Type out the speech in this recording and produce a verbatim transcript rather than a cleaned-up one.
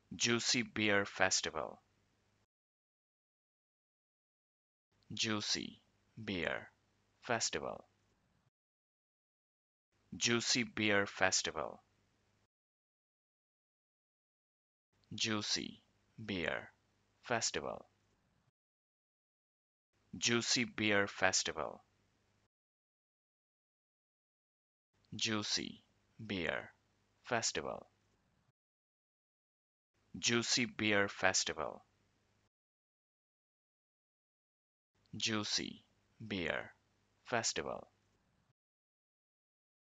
Juicy Beer Festival. Juicy Beer Festival. Juicy Beer Festival. Juicy Beer Festival. Juicy Beer Festival. Juicy Beer Festival. Juicy Beer Festival. Juicy Beer Festival.